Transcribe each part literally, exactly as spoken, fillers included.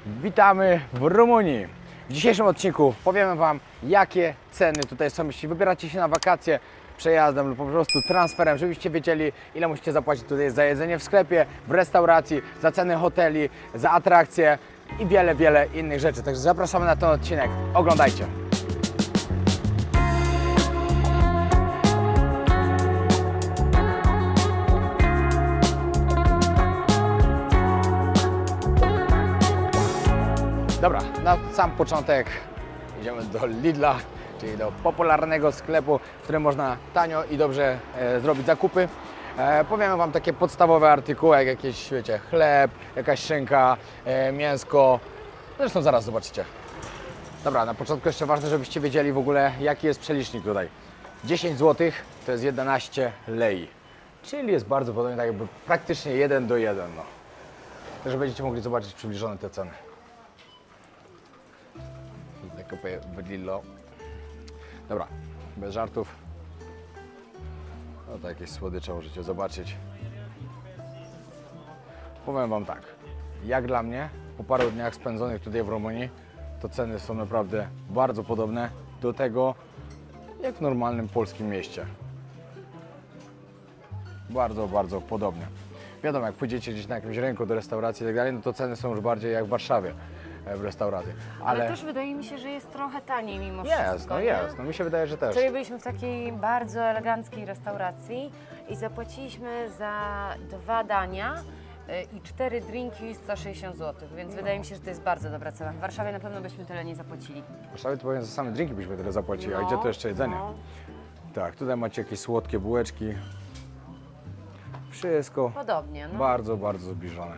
Witamy w Rumunii. W dzisiejszym odcinku powiemy Wam, jakie ceny tutaj są, jeśli wybieracie się na wakacje przejazdem lub po prostu transferem, żebyście wiedzieli, ile musicie zapłacić tutaj za jedzenie w sklepie, w restauracji, za ceny hoteli, za atrakcje i wiele, wiele innych rzeczy. Także zapraszamy na ten odcinek. Oglądajcie. Dobra, na sam początek idziemy do Lidla, czyli do popularnego sklepu, w którym można tanio i dobrze e, zrobić zakupy. E, powiemy Wam takie podstawowe artykuły, jak jakieś, wiecie, chleb, jakaś szynka, e, mięsko. Zresztą zaraz zobaczycie. Dobra, na początku jeszcze ważne, żebyście wiedzieli w ogóle, jaki jest przelicznik tutaj. dziesięć złotych to jest jedenaście lei, czyli jest bardzo podobnie, tak jakby praktycznie jeden do jeden. No. Także będziecie mogli zobaczyć przybliżone te ceny. Kupuję w Lidlo. Dobra, bez żartów. No to jakieś słodycze możecie zobaczyć. Powiem Wam tak, jak dla mnie, po paru dniach spędzonych tutaj w Rumunii, to ceny są naprawdę bardzo podobne do tego, jak w normalnym polskim mieście. Bardzo, bardzo podobnie. Wiadomo, jak pójdziecie gdzieś na jakimś rynku do restauracji i tak dalej, no to ceny są już bardziej jak w Warszawie. W restauracji. Ale... Ale też wydaje mi się, że jest trochę taniej mimo jest, wszystko. No jest, no mi się wydaje, że też. Wczoraj byliśmy w takiej bardzo eleganckiej restauracji i zapłaciliśmy za dwa dania i cztery drinki sto sześćdziesiąt złotych, więc no. Wydaje mi się, że to jest bardzo dobra cena. W Warszawie na pewno byśmy tyle nie zapłacili. W Warszawie to powiem, za same drinki byśmy tyle zapłacili, no, a gdzie to jeszcze jedzenie? No. Tak, tutaj macie jakieś słodkie bułeczki. Wszystko podobnie, no. Bardzo, bardzo zbliżone.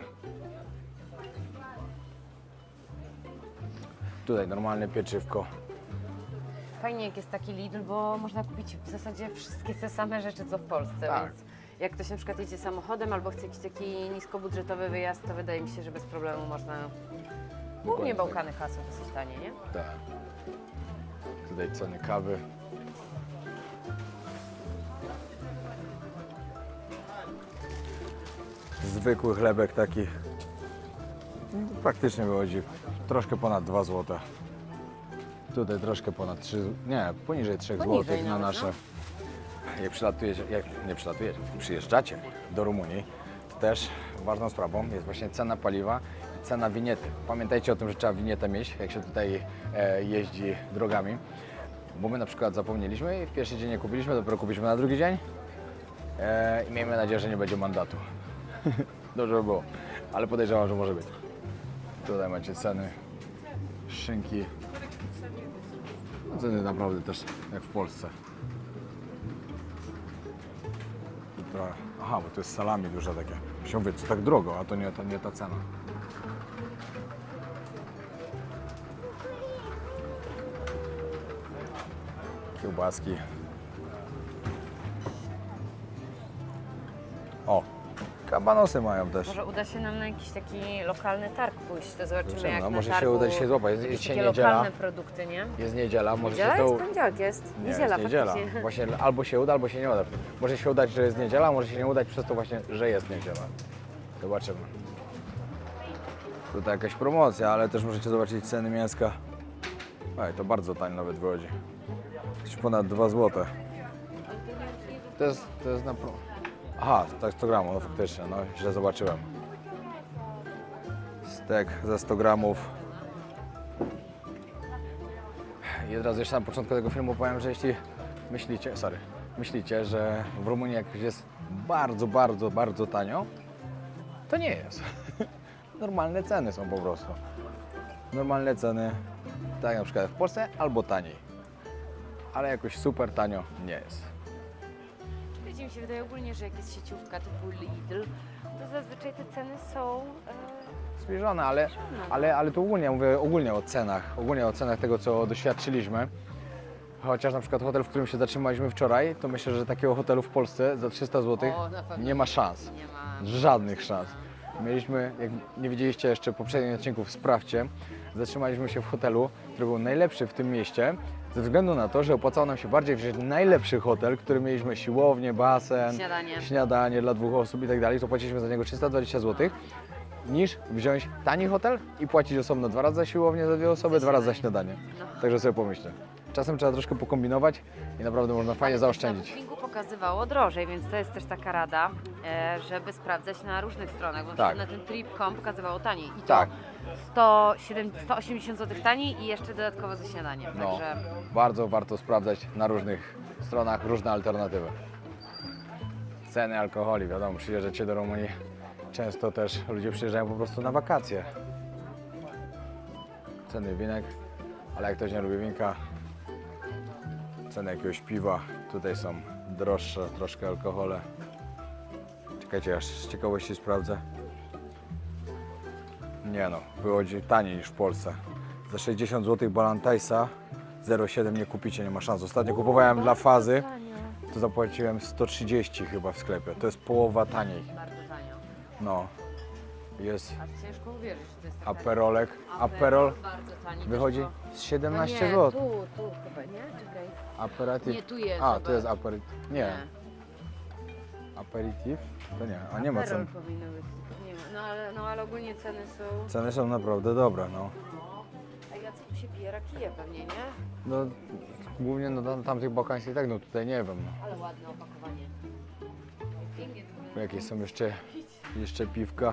Tutaj normalne pieczywko. Fajnie jak jest taki Lidl, bo można kupić w zasadzie wszystkie te same rzeczy co w Polsce, tak. Więc jak ktoś na przykład jedzie samochodem albo chce jakiś taki niskobudżetowy wyjazd, to wydaje mi się, że bez problemu można... Głównie Bałkany tak. Są dosyć tanie, nie? Tak. Tutaj ceny kawy. Zwykły chlebek taki praktycznie wychodzi troszkę ponad dwa złote. Tutaj troszkę ponad trzy, nie, poniżej trzech złotych na nasze. Jak przylatujecie, jak nie przylatujecie, przyjeżdżacie do Rumunii, to też ważną sprawą jest właśnie cena paliwa i cena winiety. Pamiętajcie o tym, że trzeba winietę mieć, jak się tutaj e, jeździ drogami, bo my na przykład zapomnieliśmy i w pierwszy dzień nie kupiliśmy, dopiero kupiliśmy na drugi dzień e, i miejmy nadzieję, że nie będzie mandatu. Dobrze by było, ale podejrzewam, że może być. Tutaj macie ceny szynki. No, ceny naprawdę też jak w Polsce. Tutaj, aha, bo to jest salami duże takie. Się mówię, co tak drogo, a to nie, to nie ta cena. Kiełbaski. O! Kabanosy mają też. Może uda się nam na jakiś taki lokalny targ pójść, to zobaczymy. Zobaczymy, jak no, na może targu się uda się złapać. Jest, jest takie niedziela. lokalne produkty, nie? Jest niedziela, może niedziela się to... jest poniedziałek, jest. Nie, Niedziela, jest niedziela. faktycznie. Właśnie albo się uda, albo się nie uda. Może się udać, że jest niedziela, może się nie udać przez to właśnie, że jest niedziela. Zobaczymy. Tutaj jakaś promocja, ale też możecie zobaczyć ceny mięska. Ej, to bardzo tanio nawet wychodzi. Coś ponad dwa złote. To jest, to jest na... Aha, tak sto gramów, no faktycznie, no źle zobaczyłem. Stek za sto gramów. I od razu jeszcze na początku tego filmu powiem, że jeśli myślicie, sorry, myślicie, że w Rumunii jakoś jest bardzo, bardzo, bardzo tanio, to nie jest. Normalne ceny są po prostu. Normalne ceny, tak jak na przykład w Polsce, albo taniej. Ale jakoś super tanio nie jest. Wiecie, mi się wydaje ogólnie, że jak jest sieciówka typu Lidl, to zazwyczaj te ceny są... E... Zbliżone, ale, ale, ale tu ogólnie mówię ogólnie o cenach, ogólnie o cenach tego, co doświadczyliśmy. Chociaż na przykład hotel, w którym się zatrzymaliśmy wczoraj, to myślę, że takiego hotelu w Polsce za trzysta złotych nie ma szans. Nie ma. Żadnych szans. Mieliśmy, jak nie widzieliście jeszcze poprzednich odcinków, sprawdźcie, zatrzymaliśmy się w hotelu, który był najlepszy w tym mieście, ze względu na to, że opłacało nam się bardziej wziąć najlepszy hotel, który mieliśmy siłownię, basen, śniadanie, śniadanie dla dwóch osób i tak dalej, to płaciliśmy za niego trzysta dwadzieścia złotych. niż wziąć tani hotel i płacić osobno dwa razy za siłownię za dwie osoby, dwa razy za śniadanie. No. Także sobie pomyślę. Czasem trzeba troszkę pokombinować i naprawdę można fajnie zaoszczędzić. Na Bookingu pokazywało drożej, więc to jest też taka rada, e, żeby sprawdzać na różnych stronach, bo Tak. na tym trip kropka com pokazywało taniej i to Tak. sto siedemdziesiąt, sto osiemdziesiąt złotych taniej i jeszcze dodatkowo ze śniadaniem, No, także bardzo warto sprawdzać na różnych stronach różne alternatywy. Ceny alkoholi, wiadomo, przyjeżdżacie do Rumunii, często też ludzie przyjeżdżają po prostu na wakacje. Ceny winek, ale jak ktoś nie lubi winka, ceny jakiegoś piwa, tutaj są droższe troszkę alkohole. Czekajcie, aż z ciekawości sprawdzę. Nie no, wychodzi taniej niż w Polsce. Za sześćdziesiąt złotych Ballantysa zero przecinek siedem nie kupicie, nie ma szans. Ostatnio kupowałem dla Fazy, to zapłaciłem sto trzydzieści chyba w sklepie. To jest połowa taniej. bardzo tanio. No, jest A ciężko uwierzyć, że to jest tak aperolek. Aperol bardzo tani. wychodzi też, z bo- siedemnaście no nie, złotych. tu, tu chyba, nie? Czekaj. Aperitif. Nie, tu jest, A, zobacz. tu jest aperitif. Nie, aperitif? To nie, a nie ma Aperol cen. powinno być. Nie ma. No, ale, no ale ogólnie ceny są... Ceny są naprawdę dobre, no. A ja co tu się pije? Rakije pewnie, nie? No, głównie no, tam, tamtych bałkańskich tak, no tutaj nie wiem. No. Ale ładne opakowanie. Pięknie to wygląda. Jakieś są jeszcze, jeszcze piwka.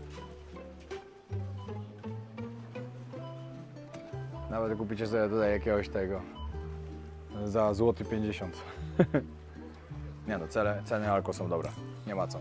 Nawet kupicie sobie tutaj jakiegoś tego za złoty pięćdziesiąt. Nie no, cele, ceny alko są dobre, nie ma co.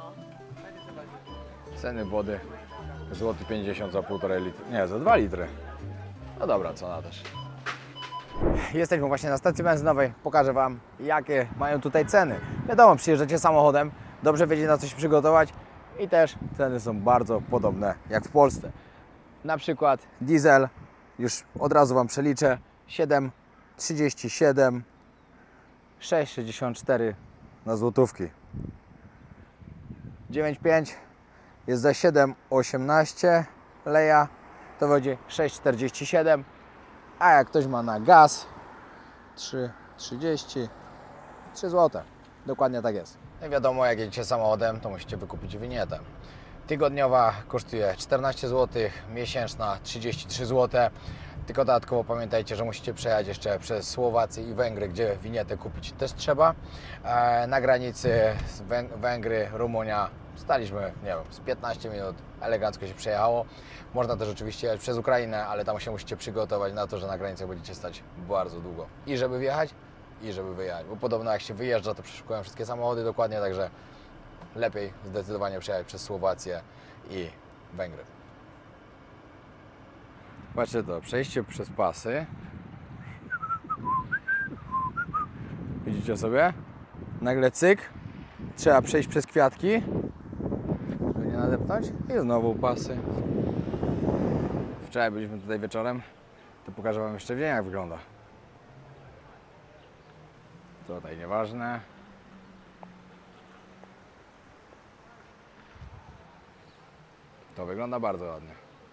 Ceny wody złoty pięćdziesiąt za półtorej litry, nie, za dwa litry. No dobra, cena też. Jesteśmy właśnie na stacji benzynowej. Pokażę Wam, jakie mają tutaj ceny. Wiadomo, przyjeżdżacie samochodem, dobrze wiecie, na co się przygotować i też ceny są bardzo podobne jak w Polsce. Na przykład diesel, już od razu Wam przeliczę, siedem trzydzieści siedem, sześć sześćdziesiąt cztery na złotówki. dziewięć pięć jest za siedem osiemnaście leja, to będzie sześć czterdzieści siedem. A jak ktoś ma na gaz, trzy trzydzieści, trzy złote. Dokładnie tak jest. No i wiadomo, jak jedziecie samochodem, to musicie wykupić winietę. Tygodniowa kosztuje czternaście złotych, miesięczna trzydzieści trzy złote. Tylko dodatkowo pamiętajcie, że musicie przejechać jeszcze przez Słowację i Węgry, gdzie winietę kupić też trzeba. E, na granicy z Węg Węgry, Rumunia staliśmy, nie wiem, z piętnaście minut, elegancko się przejechało. Można też oczywiście jechać przez Ukrainę, ale tam się musicie przygotować na to, że na granicach będziecie stać bardzo długo. I żeby wjechać, i żeby wyjechać, bo podobno jak się wyjeżdża, to przeszukują wszystkie samochody dokładnie, także lepiej zdecydowanie przejechać przez Słowację i Węgry. Patrzcie to, przejście przez pasy. Widzicie sobie? Nagle cyk, trzeba przejść przez kwiatki, żeby nie nadepnąć i znowu pasy. Wczoraj byliśmy tutaj wieczorem, to pokażę Wam jeszcze w dzień, jak wygląda. Tutaj nieważne. To wygląda bardzo ładnie.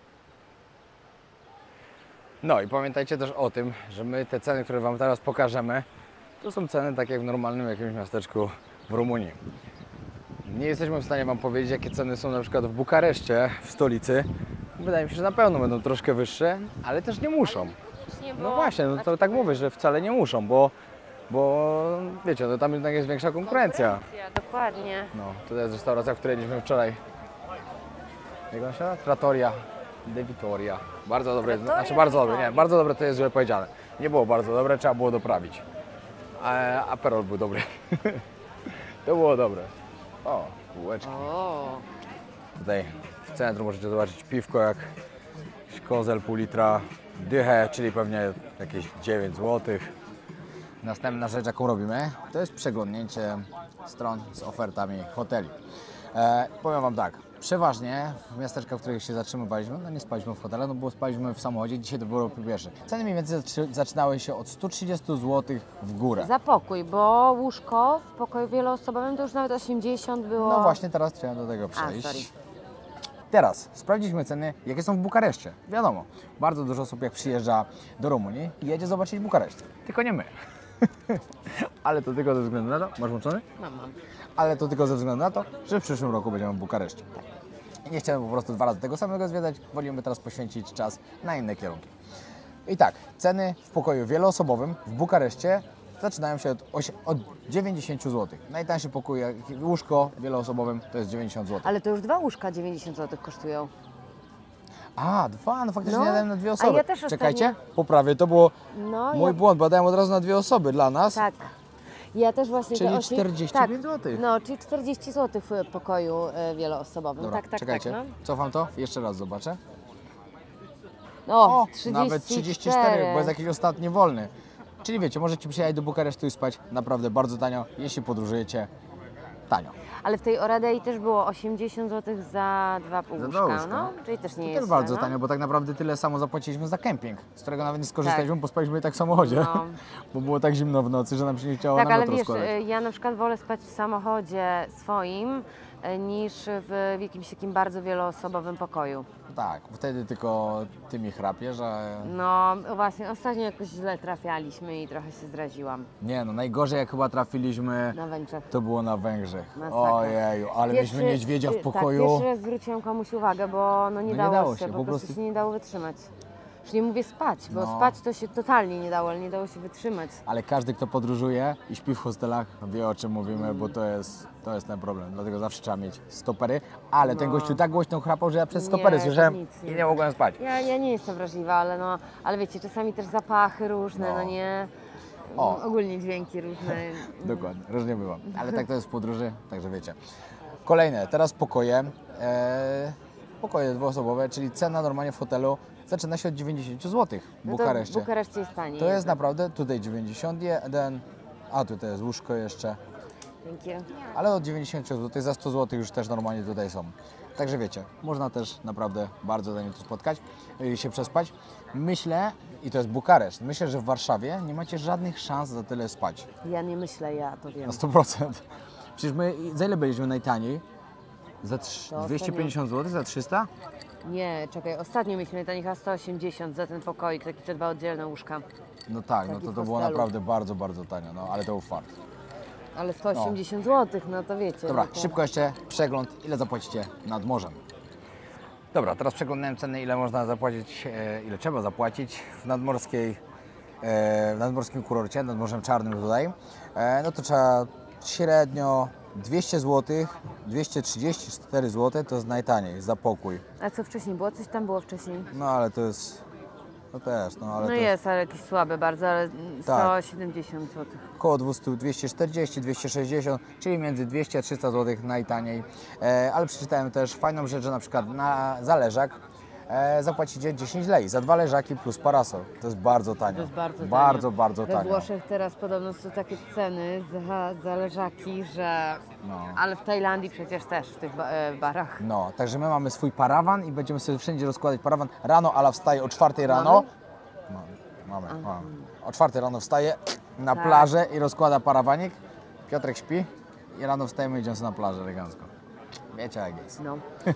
No i pamiętajcie też o tym, że my te ceny, które Wam teraz pokażemy, to są ceny tak jak w normalnym jakimś miasteczku w Rumunii. Nie jesteśmy w stanie Wam powiedzieć, jakie ceny są na przykład w Bukareszcie, w stolicy. Wydaje mi się, że na pewno będą troszkę wyższe, ale też nie muszą. No właśnie, no to tak mówię, że wcale nie muszą, bo, bo wiecie, no tam jednak jest większa konkurencja. Dokładnie. No, to jest restauracja, w której jedliśmy wczoraj. Jak ona się nazywa? Trattoria de Vittoria. Bardzo dobre, Trattoria znaczy bardzo dobre, Vittoria. nie, bardzo dobre to jest źle powiedziane. Nie było bardzo dobre, trzeba było doprawić. A aperol był dobry. To było dobre. O, kółeczki. O, Tutaj w centrum możecie zobaczyć piwko jak jakiś kozel pół litra, dychę, czyli pewnie jakieś dziewięć złotych. Następna rzecz, jaką robimy, to jest przeglądnięcie stron z ofertami hoteli. E, powiem Wam tak, przeważnie w miasteczkach, w których się zatrzymywaliśmy, no nie spaliśmy w hotelu, no bo spaliśmy w samochodzie, dzisiaj to było po pierwsze. Ceny mniej więcej zaczy- zaczynały się od stu trzydziestu złotych w górę. za pokój, bo łóżko w pokoju wieloosobowym to już nawet osiemdziesiąt było. No właśnie teraz chciałem do tego A, przejść. sorry. Teraz sprawdziliśmy ceny, jakie są w Bukareszcie. Wiadomo, bardzo dużo osób jak przyjeżdża do Rumunii jedzie zobaczyć Bukareszt. Tylko nie my. Ale to tylko ze względu na to, masz włączony? Mam, mam. Ale to tylko ze względu na to, że w przyszłym roku będziemy w Bukareszcie. nie chcemy po prostu dwa razy tego samego zwiedzać, wolimy teraz poświęcić czas na inne kierunki. I tak, ceny w pokoju wieloosobowym w Bukareszcie zaczynają się od, osie- od dziewięćdziesiąt złotych. Najtańszy pokój, jak łóżko wieloosobowym, to jest dziewięćdziesiąt złotych. Ale to już dwa łóżka dziewięćdziesiąt złotych kosztują. A, dwa, no faktycznie No, ja dałem na dwie a osoby. ja też Czekajcie, ostatnio- poprawię, to było No, mój ja- błąd, bo dałem od razu na dwie osoby dla nas. Tak. Ja też właśnie... Czyli te osi- czterdzieści pięć tak, złotych. No, czyli czterdzieści złotych w pokoju e, wieloosobowym. Dobra, tak, tak, czekajcie, tak. No. cofam to, jeszcze raz zobaczę. O, O, trzydzieści nawet trzydzieści cztery, bo jest jakiś ostatni wolny. Czyli wiecie, możecie przyjechać do Bukaresztu i spać naprawdę bardzo tanio, jeśli podróżujecie tanio. Ale w tej Oradei też było osiemdziesiąt złotych za dwa pół Za łóżka, dwa łóżka. no, czyli też nie To jest też bardzo źle, no. tanio, bo tak naprawdę tyle samo zapłaciliśmy za kemping, z którego nawet nie skorzystaliśmy, bo spaliśmy i tak w samochodzie, No. bo było tak zimno w nocy, że nam się nie chciało Tak, ale namiotu wiesz, rozkładać. y, ja na przykład wolę spać w samochodzie swoim y, niż w, w jakimś takim bardzo wieloosobowym pokoju. Tak, wtedy tylko ty mi chrapiesz, że... No właśnie, ostatnio jakoś źle trafialiśmy i trochę się zdradziłam Nie no, najgorzej jak chyba trafiliśmy, na Węgrzech. to było na Węgrzech. Masakra. Ojeju, ale mieliśmy niedźwiedzia w y, pokoju. Tak, pierwszy raz zwróciłam komuś uwagę, bo no nie, nie dało, dało się, się, po, po prostu prostu- się nie dało wytrzymać. Już nie mówię spać, bo No. spać to się totalnie nie dało, ale nie dało się wytrzymać. Ale każdy, kto podróżuje i śpi w hostelach, wie o czym mówimy, bo to jest, to jest ten problem. Dlatego zawsze trzeba mieć stopery. Ale ten No. gościu tak głośno chrapał, że ja przez stopery Nie, słyszałem nic nie. i nie mogłem spać. Ja, ja nie jestem wrażliwa, ale no, ale wiecie, czasami też zapachy różne, no, No. nie? O. Ogólnie dźwięki różne. Dokładnie, różnie bywa. Ale tak to jest w podróży, także wiecie. Kolejne, teraz pokoje. E, pokoje dwuosobowe, czyli cena normalnie w hotelu zaczyna się od dziewięćdziesiąt złotych w No to Bukareszcie. w Bukareszcie jest taniej. To jest naprawdę tutaj dziewięćdziesiąt jeden, a tutaj jest łóżko jeszcze. Dzięki. Ale od dziewięćdziesiąt złotych, za sto złotych już też normalnie tutaj są. Także wiecie, można też naprawdę bardzo tanio tu spotkać i się przespać. Myślę, i to jest Bukareszt, myślę, że w Warszawie nie macie żadnych szans za tyle spać. Ja nie myślę, ja to wiem. Na sto procent. Przecież my, za ile byliśmy najtaniej? Za trz- To dwieście pięćdziesiąt złotych? Za trzysta? Nie, czekaj, ostatnio mieliśmy najtaniej chyba sto osiemdziesiąt za ten pokoik, takie te dwa oddzielne łóżka. No tak, no Taki to w to było hostelu. naprawdę bardzo, bardzo tanio, no ale to był fart. Ale sto osiemdziesiąt złotych, no to wiecie. Dobra, no to... szybko jeszcze przegląd, ile zapłacicie nad morzem. Dobra, teraz przeglądałem ceny, ile można zapłacić, e, ile trzeba zapłacić w nadmorskiej, e, w nadmorskim kurorcie, nad Morzem Czarnym tutaj. E, no to trzeba średnio dwieście złotych, dwieście trzydzieści cztery złote to jest najtaniej za pokój. A co wcześniej było? Coś tam było wcześniej? No ale to jest, no też, no ale No to jest, ale jakieś słabe bardzo, ale sto siedemdziesiąt złotych. około dwieście, dwieście czterdzieści, dwieście sześćdziesiąt, czyli między dwieście a trzysta złotych najtaniej. E, ale przeczytałem też fajną rzecz, że na przykład na za leżak e, zapłacicie dziesięć lei za dwa leżaki plus parasol. To jest bardzo tanio. To jest bardzo tanio. Bardzo, bardzo We tanio. Włoszech teraz podobno są takie ceny za, za leżaki, że... No. Ale w Tajlandii przecież też w tych ba e, barach. No, także my mamy swój parawan i będziemy sobie wszędzie rozkładać parawan. Rano Ala wstaje o czwartej rano. Mamy? Mamy, mamy. O czwartej rano wstaje na Tak. plażę i rozkłada parawanik. Piotrek śpi i rano wstajemy i idziemy sobie na plażę elegancko. Wiecie jak jest. No.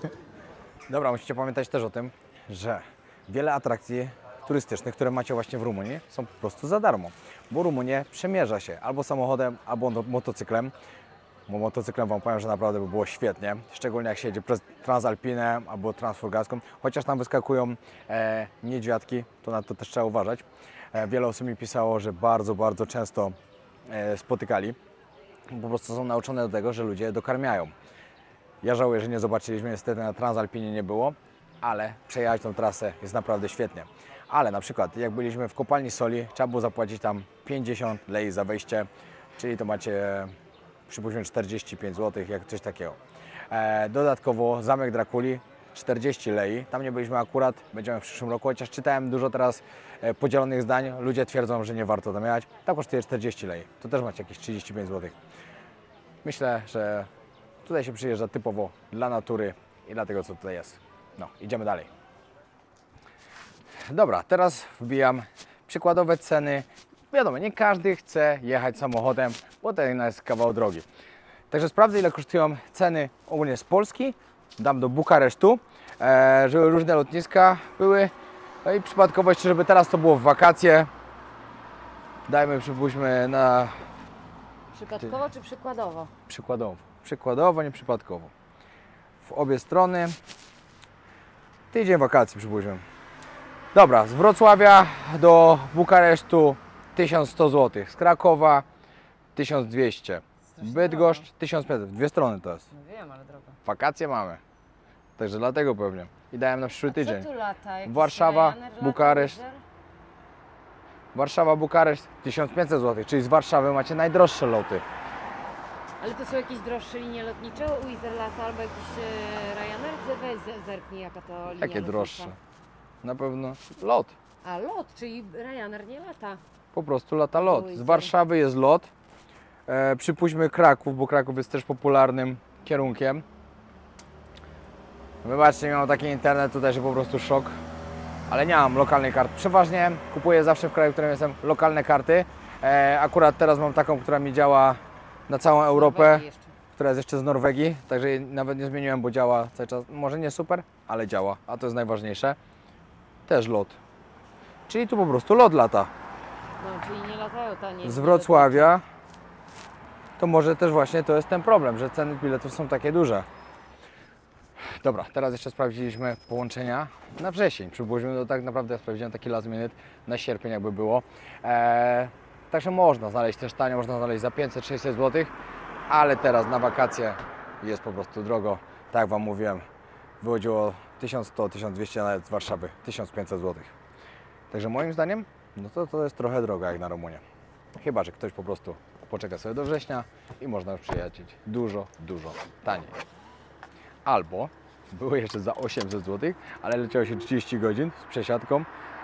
Dobra, musicie pamiętać też o tym, że wiele atrakcji turystycznych, które macie właśnie w Rumunii, są po prostu za darmo. Bo Rumunię przemierza się albo samochodem, albo no- motocyklem. Bo motocyklem Wam powiem, że naprawdę by było świetnie. Szczególnie jak się jedzie przez Transalpinę albo Transfurgaską. Chociaż tam wyskakują e, niedźwiadki, to na to też trzeba uważać. E, wiele osób mi pisało, że bardzo, bardzo często e, spotykali. Po prostu są nauczone do tego, że ludzie je dokarmiają. Ja żałuję, że nie zobaczyliśmy, niestety na Transalpinie nie było, ale przejechać tą trasę jest naprawdę świetnie. Ale na przykład jak byliśmy w kopalni soli, trzeba było zapłacić tam pięćdziesiąt lei za wejście, czyli to macie przypuśćmy czterdzieści pięć złotych, jak coś takiego. E, dodatkowo Zamek Drakuli czterdzieści lei, tam nie byliśmy akurat, będziemy w przyszłym roku, chociaż czytałem dużo teraz e, podzielonych zdań, ludzie twierdzą, że nie warto tam jechać, tam kosztuje czterdzieści lei, to też macie jakieś trzydzieści pięć złotych. Myślę, że tutaj się przyjeżdża typowo dla natury i dla tego, co tutaj jest. No, idziemy dalej. Dobra, teraz wbijam przykładowe ceny. Wiadomo, nie każdy chce jechać samochodem, bo to jest kawał drogi. Także sprawdzę, ile kosztują ceny ogólnie z Polski. Dam do Bukaresztu, e, żeby różne lotniska były. No i przypadkowo jeszcze, żeby teraz to było w wakacje. Dajmy, przypuśćmy na Przypadkowo czy przykładowo? przykładowo. Przykładowo, nie przypadkowo. W obie strony Tydzień wakacji przypuśćmy. Dobra, z Wrocławia do Bukaresztu tysiąc sto złotych, z Krakowa tysiąc dwieście, Bydgoszcz tysiąc pięćset, dwie strony to jest. No wiem, ale drogo. Wakacje mamy, także dlatego pewnie. I dałem na przyszły A tydzień. co tu lata? Jakiś Warszawa, Ryanair lata, Bukareszt. Wizz Air? Warszawa, Bukareszt tysiąc pięćset złotych, czyli z Warszawy macie najdroższe loty. Ale to są jakieś droższe linie lotnicze? Wizz Air lata albo jakiś e, Ryanair? Weź z- zerknij jaka to linia Jakie lotnicza. droższe? Na pewno lot. A lot, czyli Ryanair nie lata. Po prostu lata lot. Oj, Z tak. Warszawy jest lot. E, przypuśćmy Kraków, bo Kraków jest też popularnym kierunkiem. Wybaczcie, miałem taki internet tutaj, że po prostu szok. Ale nie mam lokalnej karty. Przeważnie kupuję zawsze w kraju, w którym jestem, lokalne karty. E, akurat teraz mam taką, która mi działa na całą Europę, Norwegii jeszcze. która jest jeszcze z Norwegii. Także jej nawet nie zmieniłem, bo działa cały czas. Może nie super, ale działa. A to jest najważniejsze. Też lot. Czyli tu po prostu lot lata. No, czyli nie latają tanie. Z Wrocławia, to może też właśnie to jest ten problem, że ceny biletów są takie duże. Dobra, teraz jeszcze sprawdziliśmy połączenia na wrzesień. Przypuśćmy, to tak naprawdę ja sprawdziłem taki last minute na sierpień jakby było. Eee, także można znaleźć też tanio, można znaleźć za pięćset sześćset złotych, ale teraz na wakacje jest po prostu drogo. Tak jak Wam mówiłem, wychodziło tysiąc sto tysiąc dwieście, nawet z Warszawy tysiąc pięćset złotych. Także moim zdaniem, no to to jest trochę drogo jak na Rumunię. Chyba że ktoś po prostu poczeka sobie do września i można już przyjechać dużo, dużo taniej. Albo było jeszcze za osiemset złotych, ale leciało się trzydzieści godzin z przesiadką.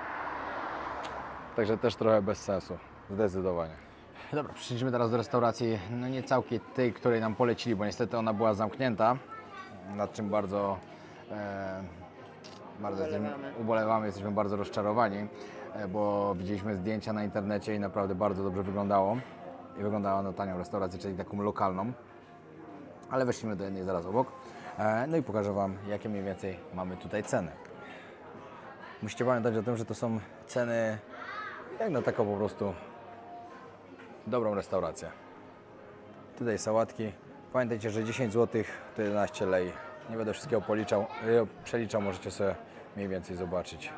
Także też trochę bez sensu, zdecydowanie. Dobra, przyszliśmy teraz do restauracji, no nie całkiem tej, której nam polecili, bo niestety ona była zamknięta, nad czym bardzo, e, bardzo Ubolewamy. Jesteśmy, ubolewamy, jesteśmy bardzo rozczarowani, e, bo widzieliśmy zdjęcia na internecie i naprawdę bardzo dobrze wyglądało. I wyglądała na tanią restaurację, czyli taką lokalną. Ale weszliśmy do jednej zaraz obok. E, no i pokażę Wam, jakie mniej więcej mamy tutaj ceny. Musicie pamiętać o tym, że to są ceny jak na taką po prostu dobrą restaurację. Tutaj sałatki. Pamiętajcie, że dziesięć złotych to jedenaście lei. Nie będę wszystkiego policzał, e, przeliczał, możecie sobie mniej więcej zobaczyć.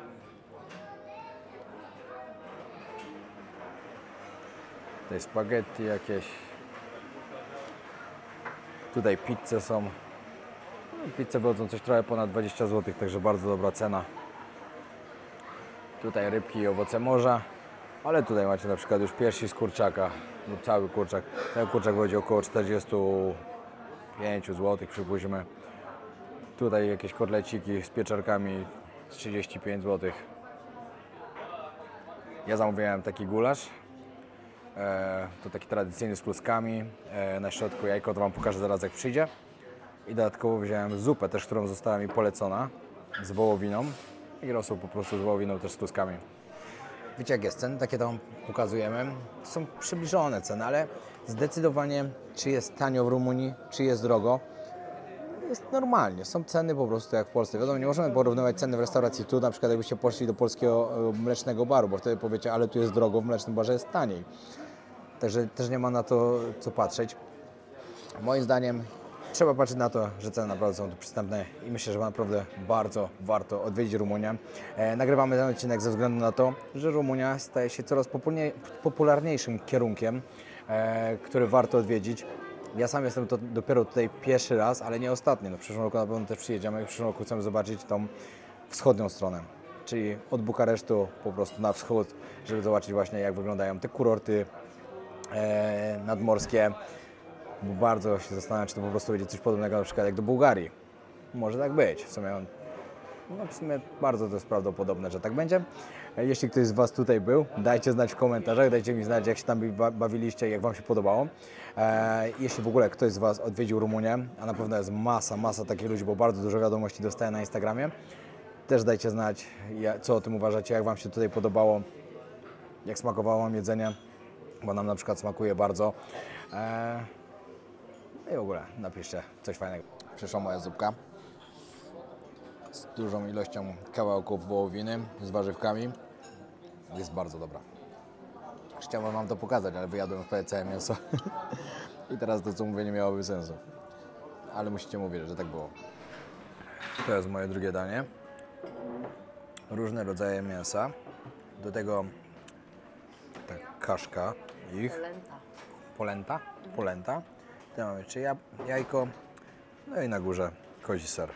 Tutaj spaghetti jakieś. Tutaj pizze są. No, pizze wychodzą coś trochę ponad dwadzieścia złotych, także bardzo dobra cena. Tutaj rybki i owoce morza. Ale tutaj macie na przykład już piersi z kurczaka lub cały kurczak. Cały kurczak wychodzi około czterdzieści pięć złotych, przypuśćmy. Tutaj jakieś kotleciki z pieczarkami z trzydzieści pięć złotych. Ja zamówiłem taki gulasz. E, to taki tradycyjny z kluskami. E, na środku jajko, to Wam pokażę zaraz jak przyjdzie. I dodatkowo wziąłem zupę też, którą została mi polecona z wołowiną. I rosół po prostu z wołowiną też z kluskami. Wiecie jak jest, ceny takie tam pokazujemy. To są przybliżone ceny, ale zdecydowanie czy jest tanio w Rumunii, czy jest drogo, jest normalnie. Są ceny po prostu jak w Polsce. Wiadomo, nie możemy porównywać ceny w restauracji tu, na przykład jakbyście poszli do polskiego e, mlecznego baru, bo wtedy powiecie, ale tu jest drogo, w mlecznym barze jest taniej. Także też nie ma na to co patrzeć. Moim zdaniem trzeba patrzeć na to, że ceny naprawdę są tu przystępne i myślę, że naprawdę bardzo warto odwiedzić Rumunię. E, nagrywamy ten odcinek ze względu na to, że Rumunia staje się coraz popularniejszym kierunkiem, e, który warto odwiedzić. Ja sam jestem to dopiero tutaj pierwszy raz, ale nie ostatni. No w przyszłym roku na pewno też przyjedziemy i w przyszłym roku chcemy zobaczyć tą wschodnią stronę, czyli od Bukaresztu po prostu na wschód, żeby zobaczyć właśnie jak wyglądają te kurorty e, nadmorskie. Bo bardzo się zastanawiam, czy to po prostu będzie coś podobnego na przykład jak do Bułgarii. Może tak być. W sumie, no w sumie bardzo to jest prawdopodobne, że tak będzie. Jeśli ktoś z Was tutaj był, dajcie znać w komentarzach, dajcie mi znać, jak się tam bawiliście i jak Wam się podobało. E, jeśli w ogóle ktoś z Was odwiedził Rumunię, a na pewno jest masa, masa takich ludzi, bo bardzo dużo wiadomości dostaję na Instagramie, też dajcie znać, co o tym uważacie, jak Wam się tutaj podobało, jak smakowało Wam jedzenie, bo nam na przykład smakuje bardzo. E, I w ogóle napiszcie coś fajnego. Przyszła moja zupka z dużą ilością kawałków wołowiny, z warzywkami. Jest bardzo dobra. Chciałbym Wam to pokazać, ale wyjadłem prawie całe mięso. I teraz to, co mówię, nie miałoby sensu. Ale musicie mówić, że tak było. To jest moje drugie danie. różne rodzaje mięsa. Do tego ta kaszka ich. Polenta. Polenta. Polenta. Tutaj mamy jeszcze jajko. No i na górze kozi ser.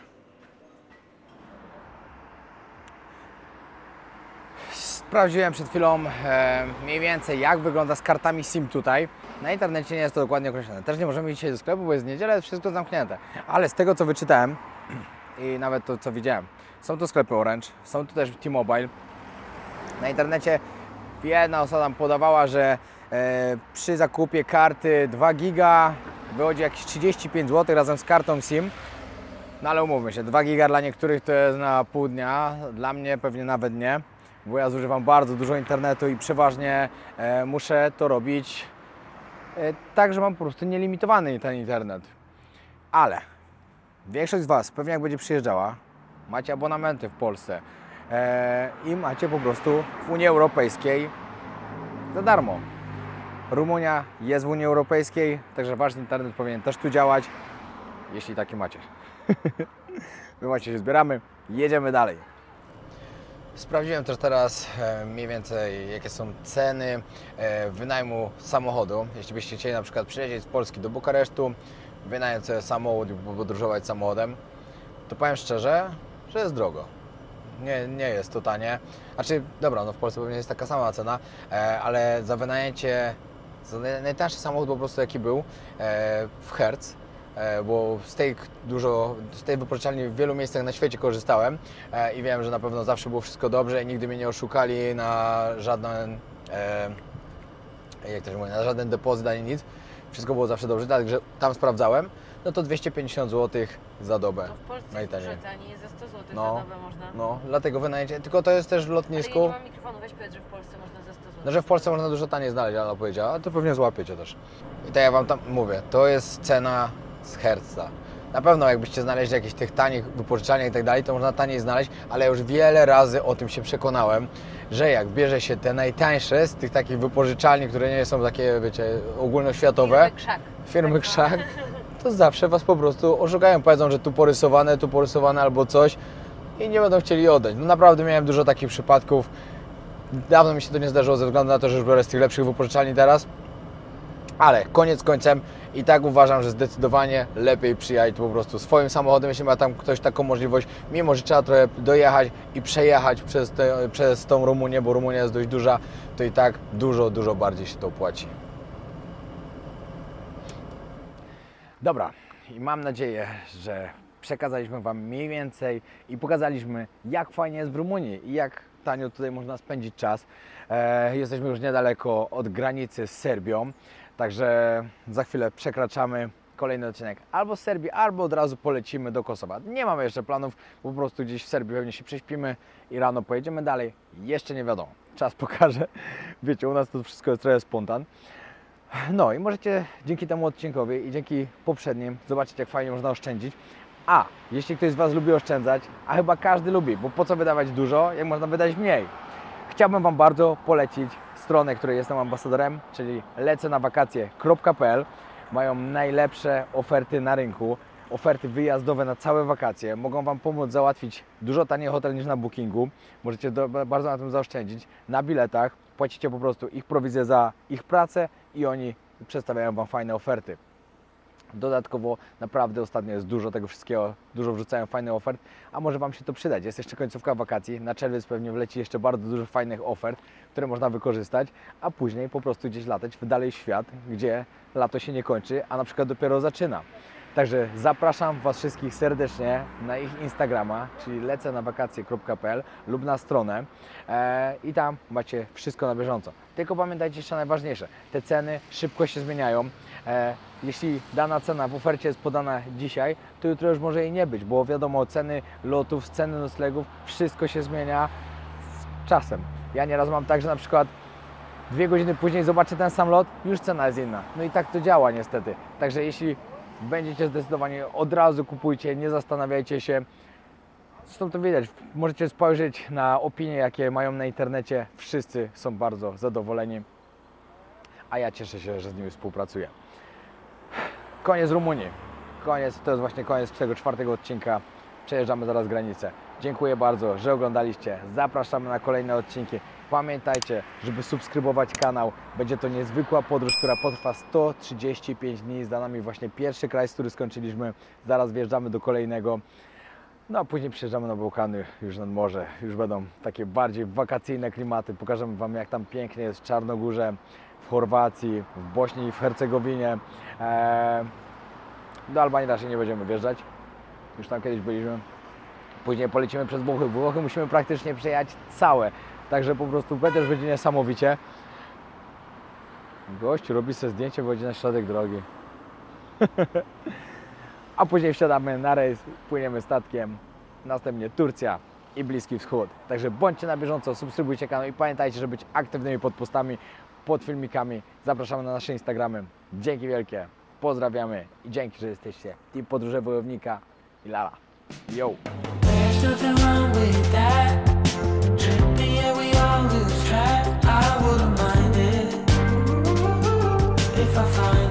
Sprawdziłem przed chwilą e, mniej więcej jak wygląda z kartami SIM tutaj. Na internecie nie jest to dokładnie określone. Też nie możemy iść dzisiaj do sklepu, bo jest niedziela, jest wszystko zamknięte. Ale z tego co wyczytałem i nawet to co widziałem, są tu sklepy Orange, są tu też T-Mobile. Na internecie jedna osoba nam podawała, że e, przy zakupie karty dwa giga wychodzi jakieś trzydzieści pięć złotych razem z kartą SIM. No ale umówmy się, dwa giga dla niektórych to jest na pół dnia, dla mnie pewnie nawet nie, bo ja zużywam bardzo dużo internetu i przeważnie e, muszę to robić e, tak, że mam po prostu nielimitowany ten internet. Ale większość z Was pewnie jak będzie przyjeżdżała, macie abonamenty w Polsce e, i macie po prostu w Unii Europejskiej za darmo. Rumunia jest w Unii Europejskiej, także Wasz internet powinien też tu działać, jeśli taki macie. My macie się zbieramy, jedziemy dalej. Sprawdziłem też teraz e, mniej więcej jakie są ceny e, wynajmu samochodu. Jeśli byście chcieli na przykład przyjeździć z Polski do Bukaresztu, wynająć sobie samochód i podróżować samochodem, to powiem szczerze, że jest drogo. Nie, nie jest to tanie. Znaczy, dobra, no w Polsce pewnie jest taka sama cena, e, ale za wynajęcie, za najtańszy samochód po prostu jaki był e, w Hertz, e, bo z tej dużo, z tej wypożyczalni w wielu miejscach na świecie korzystałem e, i wiem, że na pewno zawsze było wszystko dobrze i nigdy mnie nie oszukali na żaden, e, jak to się mówi, na żaden depozyt ani nic. Wszystko było zawsze dobrze, także tam sprawdzałem. No to dwieście pięćdziesiąt złotych za dobę. To w Polsce najtaniej. jest dużo taniej, za sto złotych No, za dobę można. no, dlatego wynajęcie, tylko to jest też w Ale lotnisku. ja nie mam mikrofonu, weź powiedz, że w Polsce można za sto złotych. No, że w Polsce można dużo taniej znaleźć, ale powiedziała, a to pewnie złapiecie też. I tak ja Wam tam mówię, to jest cena z Hertza. Na pewno jakbyście znaleźli jakichś tych tanich wypożyczalniach i tak dalej, to można taniej znaleźć, ale już wiele razy o tym się przekonałem, że jak bierze się te najtańsze z tych takich wypożyczalni, które nie są takie, wiecie, ogólnoświatowe, Firmy Krzak. firmy Tak Krzak, to zawsze Was po prostu oszukają, powiedzą, że tu porysowane, tu porysowane albo coś i nie będą chcieli oddać. No naprawdę miałem dużo takich przypadków. Dawno mi się to nie zdarzyło ze względu na to, że już biorę z tych lepszych wypożyczalni teraz. Ale koniec końcem i tak uważam, że zdecydowanie lepiej przyjechać po prostu swoim samochodem, jeśli ma tam ktoś taką możliwość, mimo że trzeba trochę dojechać i przejechać przez, te, przez tą Rumunię, bo Rumunia jest dość duża, to i tak dużo, dużo bardziej się to opłaci. Dobra, i mam nadzieję, że przekazaliśmy Wam mniej więcej i pokazaliśmy, jak fajnie jest w Rumunii i jak tanio tutaj można spędzić czas. E, jesteśmy już niedaleko od granicy z Serbią, także za chwilę przekraczamy kolejny odcinek albo z Serbii, albo od razu polecimy do Kosowa. Nie mamy jeszcze planów, po prostu gdzieś w Serbii pewnie się prześpimy i rano pojedziemy dalej. Jeszcze nie wiadomo, czas pokaże. Wiecie, u nas to wszystko jest trochę spontan. No i możecie dzięki temu odcinkowi i dzięki poprzednim zobaczyć, jak fajnie można oszczędzić. A jeśli ktoś z Was lubi oszczędzać, a chyba każdy lubi, bo po co wydawać dużo, jak można wydać mniej? Chciałbym Wam bardzo polecić stronę, której jestem ambasadorem, czyli lecę na wakacje kropka p l. Mają najlepsze oferty na rynku, oferty wyjazdowe na całe wakacje. Mogą Wam pomóc załatwić dużo taniej hotel niż na bookingu. Możecie do, bardzo na tym zaoszczędzić. Na biletach płacicie po prostu ich prowizję za ich pracę i oni przedstawiają Wam fajne oferty. Dodatkowo naprawdę ostatnio jest dużo tego wszystkiego, dużo wrzucają fajnych ofert, a może Wam się to przydać. Jest jeszcze końcówka wakacji, na czerwiec pewnie wleci jeszcze bardzo dużo fajnych ofert, które można wykorzystać, a później po prostu gdzieś latać w dalej świat, gdzie lato się nie kończy, a na przykład dopiero zaczyna. Także zapraszam Was wszystkich serdecznie na ich Instagrama, czyli lecę na wakacje kropka p l lub na stronę e, i tam macie wszystko na bieżąco. Tylko pamiętajcie jeszcze najważniejsze, te ceny szybko się zmieniają. E, jeśli dana cena w ofercie jest podana dzisiaj, to jutro już może jej nie być, bo wiadomo, ceny lotów, ceny noclegów, wszystko się zmienia z czasem. Ja nieraz mam tak, że na przykład dwie godziny później zobaczę ten sam lot, już cena jest inna. No i tak to działa niestety. Także jeśli będziecie zdecydowani, od razu kupujcie, nie zastanawiajcie się. Zresztą to widać, możecie spojrzeć na opinie, jakie mają na internecie. Wszyscy są bardzo zadowoleni, a ja cieszę się, że z nimi współpracuję. Koniec Rumunii. Koniec, to jest właśnie koniec tego czwartego odcinka. Przejeżdżamy zaraz granicę. Dziękuję bardzo, że oglądaliście. Zapraszamy na kolejne odcinki. Pamiętajcie, żeby subskrybować kanał. Będzie to niezwykła podróż, która potrwa sto trzydzieści pięć dni. Za nami właśnie pierwszy kraj, z który skończyliśmy. Zaraz wjeżdżamy do kolejnego. No a później przyjeżdżamy na Bałkany, już nad morze. Już będą takie bardziej wakacyjne klimaty. Pokażemy Wam, jak tam pięknie jest w Czarnogórze, w Chorwacji, w Bośni i w Hercegowinie. Eee, do Albanii raczej nie będziemy wjeżdżać. Już tam kiedyś byliśmy. Później polecimy przez Włochy. Włochy musimy praktycznie przejechać całe. Także po prostu też będzie niesamowicie. Gość robi sobie zdjęcie, wychodzi na środek drogi. A później wsiadamy na rejs, płyniemy statkiem. Następnie Turcja i Bliski Wschód. Także bądźcie na bieżąco, subskrybujcie kanał i pamiętajcie, żeby być aktywnymi pod postami, pod filmikami. Zapraszamy na nasze Instagramy. Dzięki wielkie. Pozdrawiamy i dzięki, że jesteście. Team Podróże Wojownika i Lala. Yo! There's nothing wrong with that. Tripping, yeah, we all lose track. I wouldn't mind it if I find